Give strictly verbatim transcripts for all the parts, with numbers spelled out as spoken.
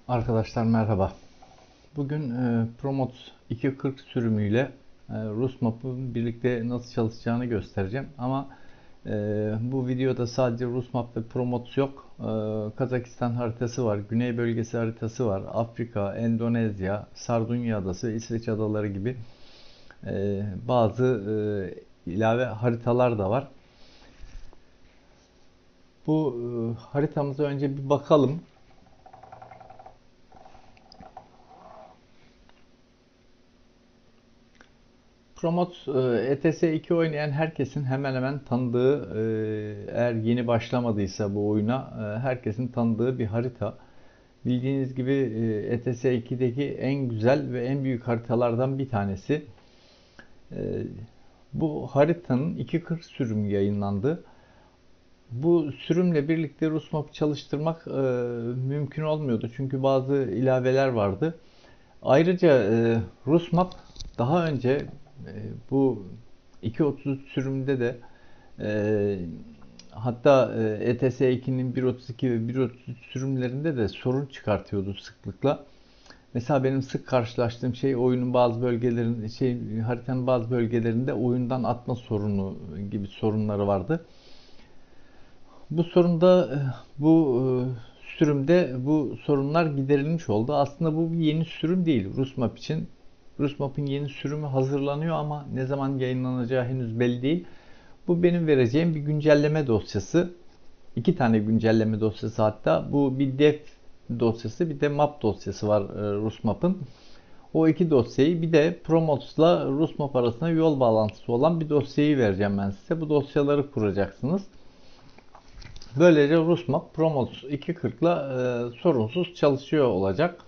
Arkadaşlar merhaba. Bugün e, Promote iki yüz kırk sürümüyle e, Rusmap'ın birlikte nasıl çalışacağını göstereceğim. Ama e, bu videoda sadece Rusmap ve Promote yok. E, Kazakistan haritası var, Güney bölgesi haritası var, Afrika, Endonezya, Sardunya adası, İsveç adaları gibi e, bazı e, ilave haritalar da var. Bu e, haritamıza önce bir bakalım. Promot E T S iki oynayan herkesin hemen hemen tanıdığı, e, eğer yeni başlamadıysa bu oyuna, e, herkesin tanıdığı bir harita. Bildiğiniz gibi E T S ikideki en güzel ve en büyük haritalardan bir tanesi. E, Bu haritanın iki yüz kırk sürümü yayınlandı. Bu sürümle birlikte Rusmap çalıştırmak e, mümkün olmuyordu çünkü bazı ilaveler vardı. Ayrıca e, Rusmap daha önce e, bu iki nokta otuz sürümünde de e, hatta e, E T S ikinin bir nokta otuz iki ve bir nokta otuz sürümlerinde de sorun çıkartıyordu sıklıkla. Mesela benim sık karşılaştığım şey oyunun bazı bölgelerinde şey haritanın bazı bölgelerinde oyundan atma sorunu gibi sorunları vardı. Bu sorunda e, bu e, sürümde bu sorunlar giderilmiş oldu. Aslında bu bir yeni sürüm değil Rusmap için. Rusmap'ın yeni sürümü hazırlanıyor ama ne zaman yayınlanacağı henüz belli değil. Bu benim vereceğim bir güncelleme dosyası. İki tane güncelleme dosyası hatta. Bu bir def dosyası bir de map dosyası var e, Rusmap'ın. O iki dosyayı bir de Promotes'la Rusmap arasında yol bağlantısı olan bir dosyayı vereceğim ben size. Bu dosyaları kuracaksınız. Böylece Rusmap Promotes iki yüz kırk ile e, sorunsuz çalışıyor olacak.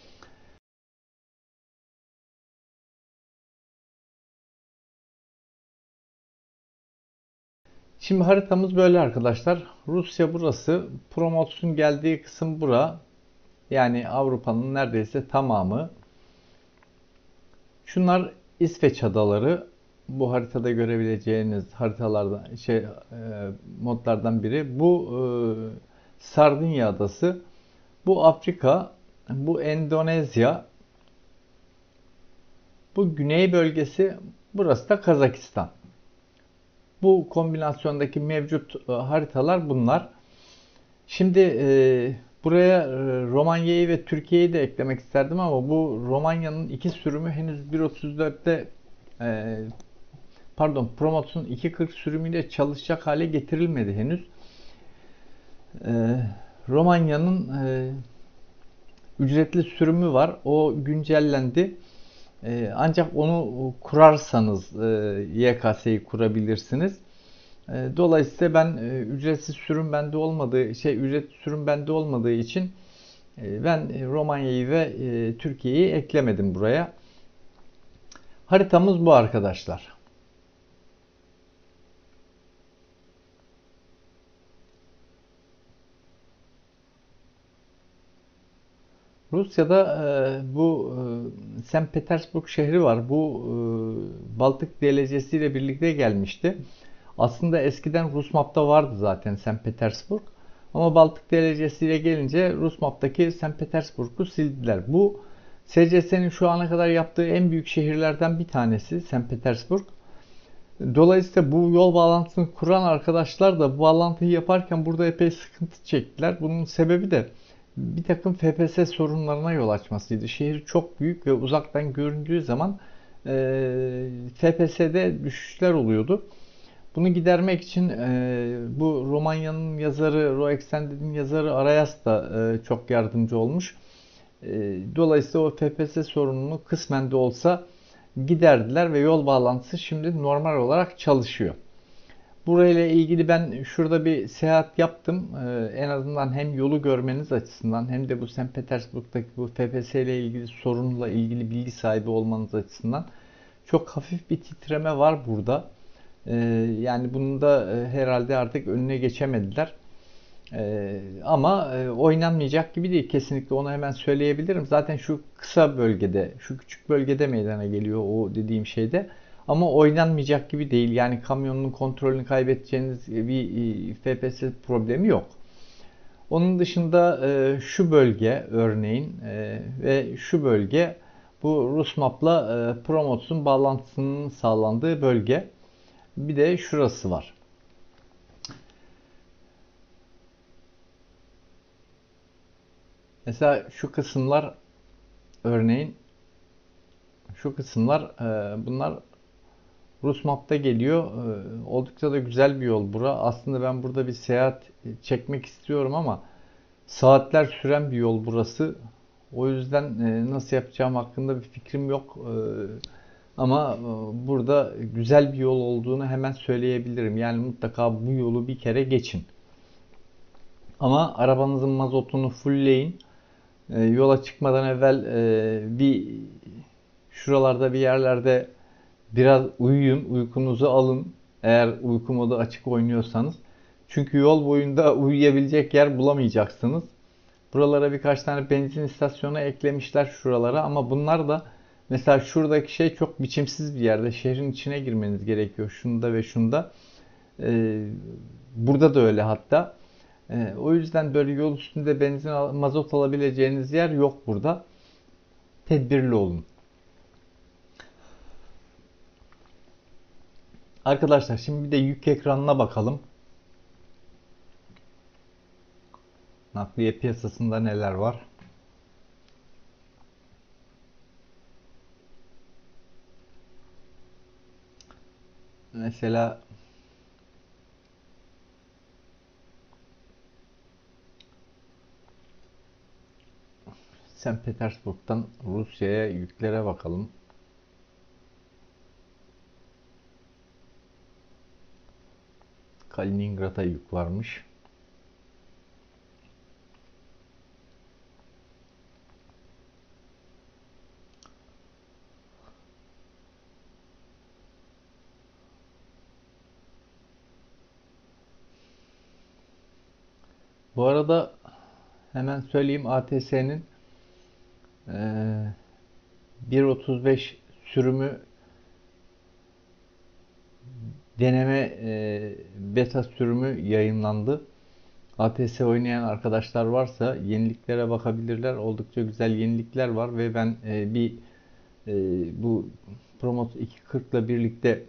Şimdi haritamız böyle arkadaşlar. Rusya burası. Promotes'un geldiği kısım bura. Yani Avrupa'nın neredeyse tamamı. Şunlar İsveç adaları. Bu haritada görebileceğiniz haritalardan şey e, modlardan biri. Bu e, Sardinya adası. Bu Afrika. Bu Endonezya. Bu güney bölgesi. Burası da Kazakistan. Bu kombinasyondaki mevcut e, haritalar bunlar. Şimdi e, buraya e, Romanya'yı ve Türkiye'yi de eklemek isterdim ama bu Romanya'nın iki sürümü henüz bir nokta otuz dörtte e, pardon Promotes'un iki yüz kırk sürümüyle çalışacak hale getirilmedi henüz. E, Romanya'nın e, ücretli sürümü var. O güncellendi. E, ancak onu kurarsanız e, Y K S'yi kurabilirsiniz. E, Dolayısıyla ben e, ücretsiz sürüm bende olmadığı şey ücretli sürüm bende olmadığı için e, ben Romanya'yı ve e, Türkiye'yi eklemedim buraya. Haritamız bu arkadaşlar. Rusya'da e, bu e, Sankt Petersburg şehri var. Bu e, Baltık D L C'si ile birlikte gelmişti. Aslında eskiden Rusmap'ta vardı zaten Sankt Petersburg. Ama Baltık D L C'si ile gelince Rusmap'taki Sankt Petersburg'u sildiler. Bu S C S'nin şu ana kadar yaptığı en büyük şehirlerden bir tanesi Sankt Petersburg. Dolayısıyla bu yol bağlantısını kuran arkadaşlar da bu bağlantıyı yaparken burada epey sıkıntı çektiler. Bunun sebebi de bir takım F P S sorunlarına yol açmasıydı. Şehir çok büyük ve uzaktan göründüğü zaman e, F P S'de düşüşler oluyordu. Bunu gidermek için e, bu Romanya'nın yazarı, RoExtended'in yazarı Arayas da e, çok yardımcı olmuş. E, dolayısıyla o F P S sorununu kısmen de olsa giderdiler ve yol bağlantısı şimdi normal olarak çalışıyor. Burayla ilgili ben şurada bir seyahat yaptım. Ee, en azından hem yolu görmeniz açısından hem de bu Sankt Petersburg'daki bu F P S ile ilgili sorunla ilgili bilgi sahibi olmanız açısından çok hafif bir titreme var burada. Ee, yani bunun da e, herhalde artık önüne geçemediler. Ee, ama e, oynanmayacak gibi değil. Kesinlikle onu hemen söyleyebilirim. Zaten şu kısa bölgede, şu küçük bölgede meydana geliyor o dediğim şeyde. Ama oynanmayacak gibi değil. Yani kamyonun kontrolünü kaybedeceğiniz bir e, F P S problemi yok. Onun dışında e, şu bölge örneğin e, ve şu bölge bu Rusmap'la e, Promots'un bağlantısının sağlandığı bölge. Bir de şurası var. Mesela şu kısımlar örneğin şu kısımlar e, bunlar Rusmap'ta geliyor. E, oldukça da güzel bir yol bura. Aslında ben burada bir seyahat çekmek istiyorum ama saatler süren bir yol burası. O yüzden e, nasıl yapacağım hakkında bir fikrim yok. E, ama e, burada güzel bir yol olduğunu hemen söyleyebilirim. Yani mutlaka bu yolu bir kere geçin. Ama arabanızın mazotunu fullleyin. E, yola çıkmadan evvel e, bir şuralarda bir yerlerde biraz uyuyun, uykunuzu alın. Eğer uyku modu açık oynuyorsanız. Çünkü yol boyunda uyuyabilecek yer bulamayacaksınız. Buralara birkaç tane benzin istasyonu eklemişler şuralara ama bunlar da mesela şuradaki şey çok biçimsiz bir yerde. Şehrin içine girmeniz gerekiyor. Şunda ve şunda. Ee, burada da öyle hatta. Ee, o yüzden böyle yol üstünde benzin, mazot alabileceğiniz yer yok burada. Tedbirli olun. Arkadaşlar şimdi bir de yük ekranına bakalım. Nakliye piyasasında neler var? Mesela Sankt Petersburg'dan Rusya'ya yüklere bakalım. Kaliningrad'a yük varmış. Bu arada hemen söyleyeyim A T S'nin e, bir otuz beş sürümü deneme e, beta sürümü yayınlandı. A T S oynayan arkadaşlar varsa yeniliklere bakabilirler. Oldukça güzel yenilikler var ve ben e, bir e, bu Promot iki yüz kırk ile birlikte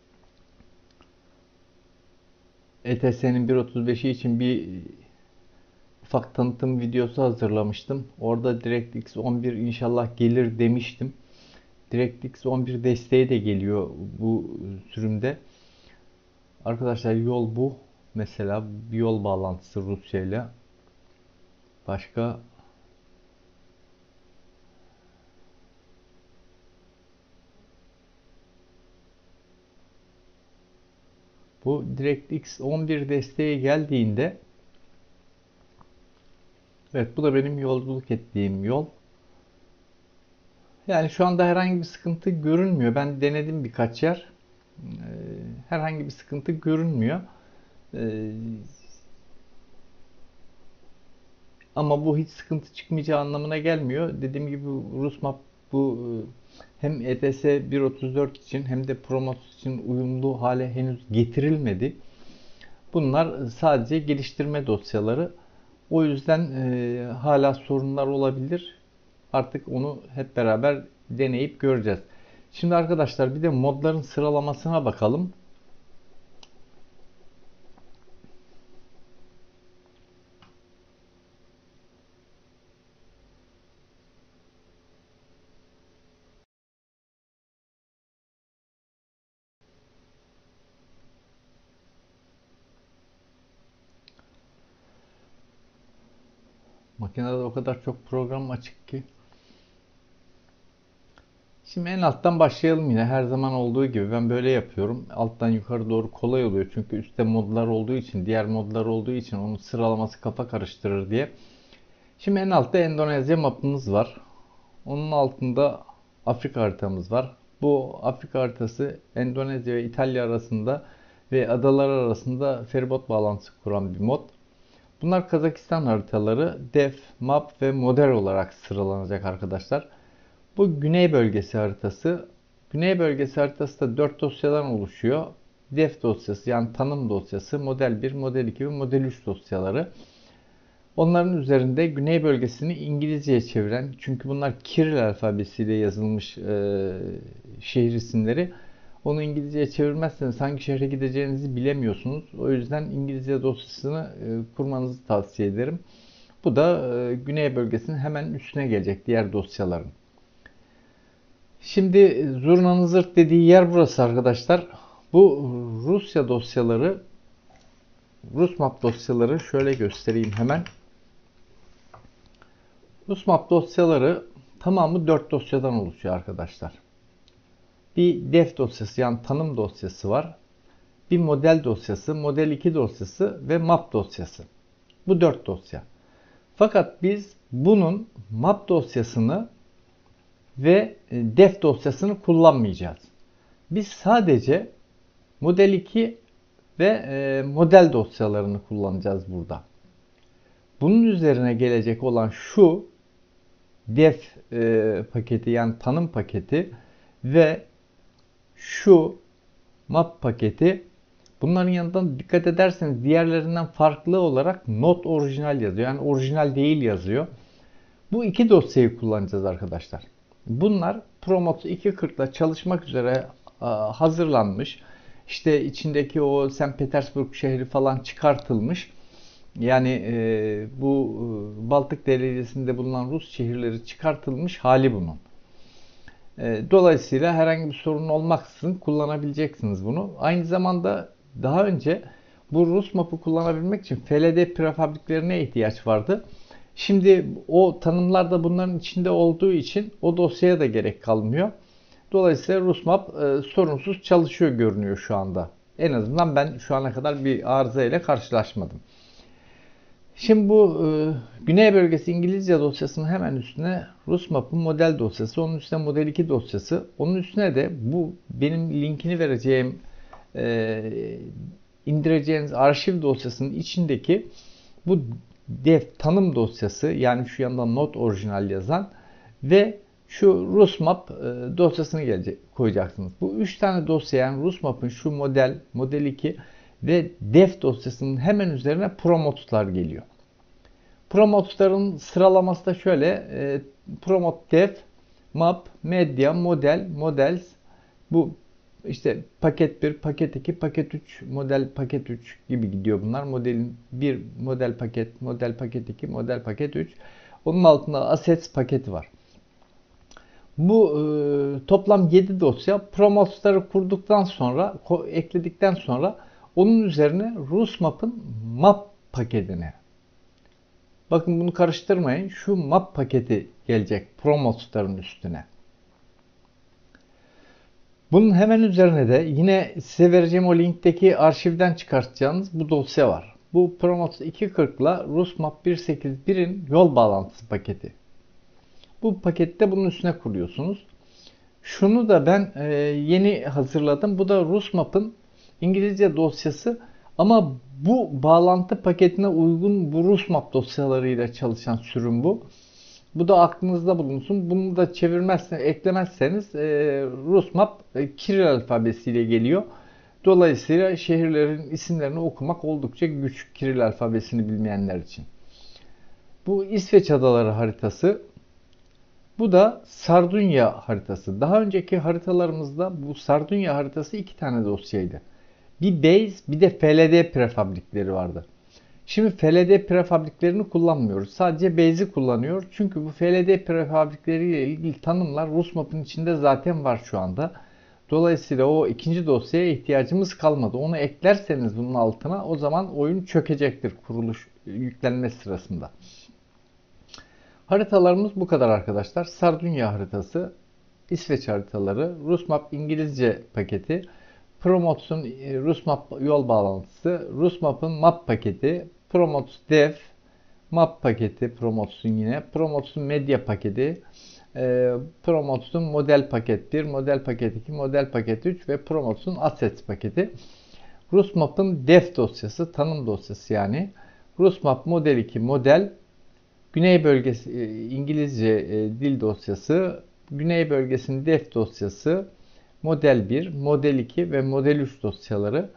E T S'nin bir otuz beşi için bir ufak tanıtım videosu hazırlamıştım. Orada DirectX on bir inşallah gelir demiştim. DirectX on bir desteği de geliyor bu sürümde. Arkadaşlar yol bu. Mesela bir yol bağlantısı Rusya ile. Başka bu DirectX on bir desteği geldiğinde evet bu da benim yolculuk ettiğim yol. Yani şu anda herhangi bir sıkıntı görünmüyor. Ben denedim birkaç yer. Ee, herhangi bir sıkıntı görünmüyor. Ee, ama bu hiç sıkıntı çıkmayacağı anlamına gelmiyor. Dediğim gibi Rusmap bu hem E T S bir otuz dört için hem de Promots için uyumlu hale henüz getirilmedi. Bunlar sadece geliştirme dosyaları. O yüzden e, hala sorunlar olabilir. Artık onu hep beraber deneyip göreceğiz. Şimdi arkadaşlar bir de modların sıralamasına bakalım. Makinede o kadar çok program açık ki. Şimdi en alttan başlayalım yine her zaman olduğu gibi ben böyle yapıyorum. Alttan yukarı doğru kolay oluyor çünkü üstte modlar olduğu için, diğer modlar olduğu için onun sıralaması kafa karıştırır diye. Şimdi en altta Endonezya mapımız var. Onun altında Afrika haritamız var. Bu Afrika haritası Endonezya ve İtalya arasında ve adalar arasında feribot bağlantısı kuran bir mod. Bunlar Kazakistan haritaları def, map ve model olarak sıralanacak arkadaşlar. Bu güney bölgesi haritası. Güney bölgesi haritası da dört dosyadan oluşuyor. Def dosyası yani tanım dosyası, model bir, model iki ve model üç dosyaları. Onların üzerinde güney bölgesini İngilizceye çeviren, çünkü bunlar Kiril alfabesiyle yazılmış e, şehir isimleri. Onu İngilizceye çevirmezseniz hangi şehre gideceğinizi bilemiyorsunuz. O yüzden İngilizce dosyasını e, kurmanızı tavsiye ederim. Bu da e, güney bölgesinin hemen üstüne gelecek diğer dosyaların. Şimdi zurnanın zırt dediği yer burası arkadaşlar. Bu Rusya dosyaları, Rusmap dosyaları şöyle göstereyim hemen. Rusmap dosyaları tamamı dört dosyadan oluşuyor arkadaşlar. Bir def dosyası, yani tanım dosyası var. Bir model dosyası, model iki dosyası ve map dosyası. Bu dört dosya. Fakat biz bunun map dosyasını ve def dosyasını kullanmayacağız. Biz sadece model iki ve model dosyalarını kullanacağız burada. Bunun üzerine gelecek olan şu def paketi, yani tanım paketi ve şu map paketi, bunların yanından dikkat ederseniz diğerlerinden farklı olarak not orijinal yazıyor. Yani orijinal değil yazıyor. Bu iki dosyayı kullanacağız arkadaşlar. Bunlar Promote iki yüz kırk ile çalışmak üzere hazırlanmış. İşte içindeki o Sankt Petersburg şehri falan çıkartılmış. Yani e, bu e, Baltık Devleti'nde bulunan Rus şehirleri çıkartılmış hali bunun. E, dolayısıyla herhangi bir sorun olmaksızın kullanabileceksiniz bunu. Aynı zamanda daha önce bu Rus map'ı kullanabilmek için F L D prefabriklerine ihtiyaç vardı. Şimdi o tanımlar da bunların içinde olduğu için o dosyaya da gerek kalmıyor. Dolayısıyla Rusmap e, sorunsuz çalışıyor görünüyor şu anda. En azından ben şu ana kadar bir arıza ile karşılaşmadım. Şimdi bu e, Güney bölgesi İngilizce dosyasının hemen üstüne Rusmap'ın model dosyası, onun üstüne model iki dosyası, onun üstüne de bu benim linkini vereceğim e, indireceğiniz arşiv dosyasının içindeki bu def tanım dosyası, yani şu yandan not orijinal yazan ve şu Rusmap e, dosyasını gelecek, koyacaksınız. Bu üç tane dosya, yani Rusmap'ın şu model, model iki ve def dosyasının hemen üzerine promotlar geliyor. Promotların sıralaması da şöyle: e, Promote def, map, media, model, models. Bu işte paket bir, paket iki, paket üç, model paket üç gibi gidiyor bunlar. Modelin bir, model paket, model paket iki, model paket üç. Onun altında assets paketi var. Bu e, toplam yedi dosya. Promotları kurduktan sonra, ekledikten sonra onun üzerine Rusmap'ın map paketine. Bakın bunu karıştırmayın. Şu map paketi gelecek promotların üstüne. Bunun hemen üzerine de yine size vereceğim o linkteki arşivden çıkartacağınız bu dosya var. Bu Promote iki yüz kırk ile Rusmap bir yüz seksen birin yol bağlantısı paketi. Bu pakette bunun üstüne kuruyorsunuz. Şunu da ben e, yeni hazırladım. Bu da Rusmap'ın İngilizce dosyası ama bu bağlantı paketine uygun bu Rusmap dosyalarıyla çalışan sürüm bu. Bu da aklınızda bulunsun. Bunu da çevirmezseniz, eklemezseniz e, Rusmap e, Kiril alfabesiyle geliyor. Dolayısıyla şehirlerin isimlerini okumak oldukça güç, Kiril alfabesini bilmeyenler için. Bu İsveç adaları haritası. Bu da Sardunya haritası. Daha önceki haritalarımızda bu Sardunya haritası iki tane dosyaydı. Bir base, bir de F L D prefabrikleri vardı. Şimdi F L D prefabriklerini kullanmıyoruz. Sadece base'i kullanıyor. Çünkü bu F L D prefabrikleriyle ilgili tanımlar Rusmap'ın içinde zaten var şu anda. Dolayısıyla o ikinci dosyaya ihtiyacımız kalmadı. Onu eklerseniz bunun altına, o zaman oyun çökecektir kuruluş yüklenme sırasında. Haritalarımız bu kadar arkadaşlar. Sardunya haritası, İsveç haritaları, Rusmap İngilizce paketi, Promotes'un Rusmap yol bağlantısı, Rusmap'ın map paketi, Promotes def, map paketi Promotes'un yine, Promotes'un medya paketi, e, Promotes'un model paket bir, model paket iki, model paket üç ve Promotes'un assets paketi. Rusmap'ın def dosyası, tanım dosyası yani. Rusmap model iki model, Güney bölgesi İngilizce e, dil dosyası, Güney bölgesinin def dosyası, model bir, model iki ve model üç dosyaları.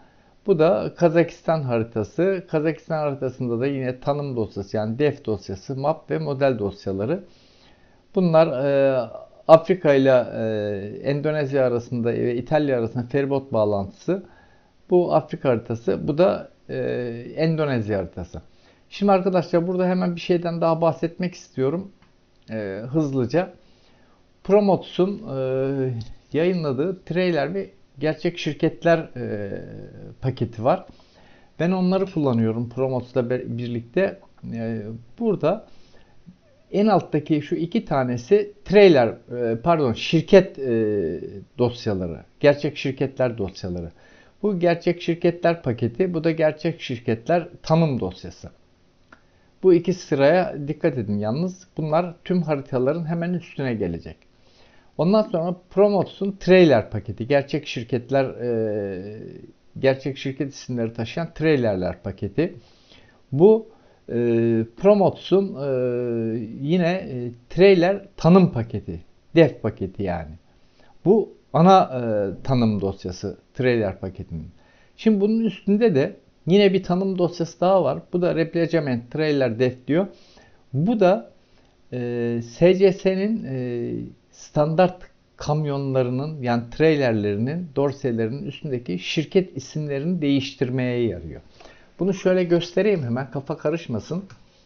Bu da Kazakistan haritası. Kazakistan haritasında da yine tanım dosyası, yani def dosyası, map ve model dosyaları. Bunlar e, Afrika ile e, Endonezya arasında ve İtalya arasında feribot bağlantısı. Bu Afrika haritası. Bu da e, Endonezya haritası. Şimdi arkadaşlar burada hemen bir şeyden daha bahsetmek istiyorum. E, hızlıca. Promots'un e, yayınladığı trailer ve gerçek şirketler e, paketi var. Ben onları kullanıyorum Promots'la birlikte. E, burada en alttaki şu iki tanesi trailer, e, pardon şirket e, dosyaları. Gerçek şirketler dosyaları. Bu gerçek şirketler paketi, bu da gerçek şirketler tanım dosyası. Bu iki sıraya dikkat edin yalnız. Bunlar tüm haritaların hemen üstüne gelecek. Ondan sonra Promots'un trailer paketi. Gerçek şirketler, e, gerçek şirket isimleri taşıyan trailerler paketi. Bu e, Promots'un e, yine e, trailer tanım paketi. Def paketi yani. Bu ana e, tanım dosyası trailer paketinin. Şimdi bunun üstünde de yine bir tanım dosyası daha var. Bu da Replicement Trailer Def diyor. Bu da e, S C S'nin e, standart kamyonlarının, yani trailerlerinin, dorselerinin üstündeki şirket isimlerini değiştirmeye yarıyor. Bunu şöyle göstereyim hemen, kafa karışmasın.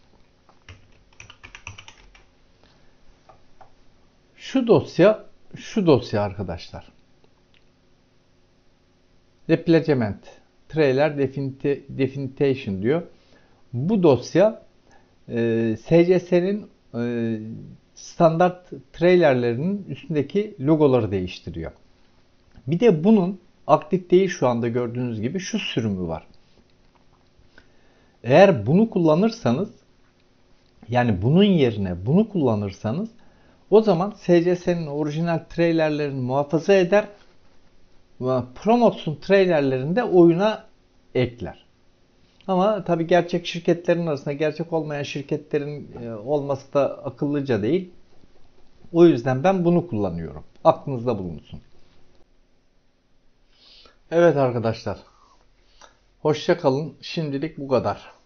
Şu dosya, şu dosya arkadaşlar. Replicement Trailer Definition diyor. Bu dosya e, S C S'nin e, standart trailerlerinin üstündeki logoları değiştiriyor. Bir de bunun aktif değil şu anda gördüğünüz gibi şu sürümü var. Eğer bunu kullanırsanız, yani bunun yerine bunu kullanırsanız, o zaman S C S'nin orijinal trailerlerini muhafaza eder ve Promots'un trailerlerini de oyuna ekler. Ama tabii gerçek şirketlerin arasında gerçek olmayan şirketlerin olması da akıllıca değil. O yüzden ben bunu kullanıyorum. Aklınızda bulunsun. Evet arkadaşlar. Hoşça kalın. Şimdilik bu kadar.